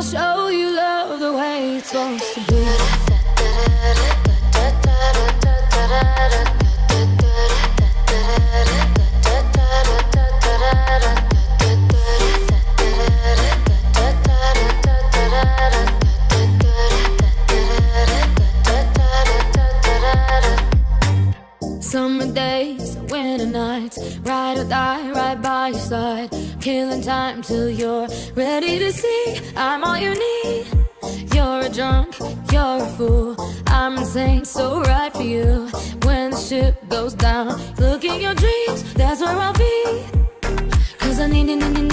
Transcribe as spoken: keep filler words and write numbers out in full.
show you love the way it's supposed to be. Summer days, winter nights, ride or die, right by your side, killing time till you're ready to see I'm all you need. You're a drunk, you're a fool, I'm insane, so right for you. When the ship goes down, look in your dreams, that's where I'll be. Cause I need, need, need,